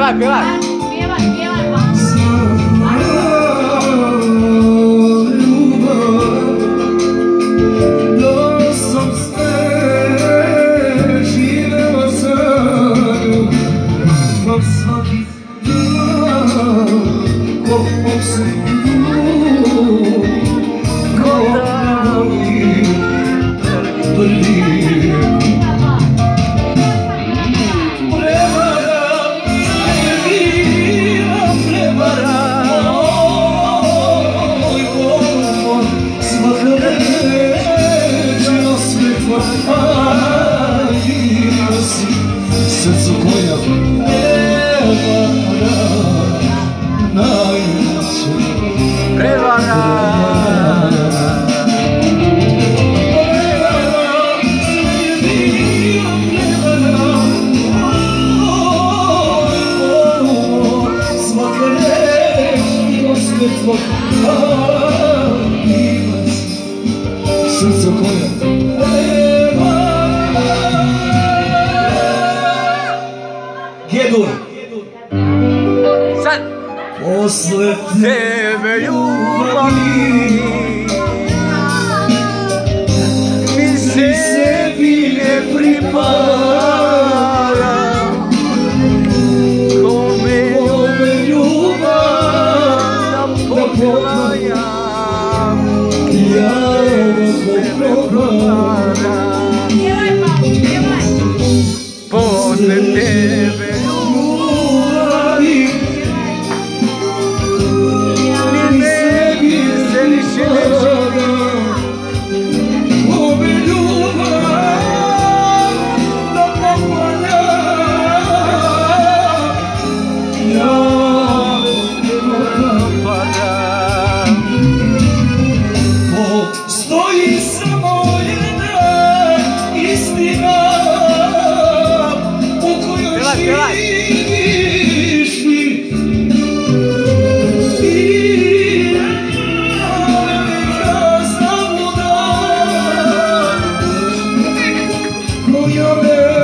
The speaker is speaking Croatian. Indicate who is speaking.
Speaker 1: Pjevaj, pjevaj.
Speaker 2: Pjevaj, pa.
Speaker 3: Srcu koja
Speaker 1: Prevara.
Speaker 3: svaka reč milosne tvoja srcu koja Gedur
Speaker 1: Sad.
Speaker 3: posle
Speaker 1: Tebe ljubavi mi sebi ne pripada. Kome ljubav da poklajam,
Speaker 3: ja ovo propadam.
Speaker 1: Posle tebe ljubavi ni sebi se više neće.
Speaker 3: Ove ljubav da poklanja, ja postoji samo jedna istina u kojoj živiš ti. I velika zabluda koja me